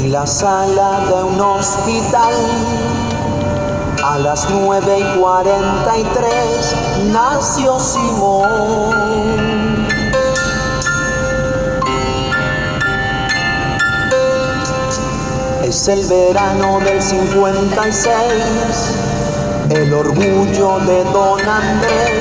En la sala de un hospital, a las 9:43, nació Simón. Es el verano del 56, el orgullo de Don Andrés.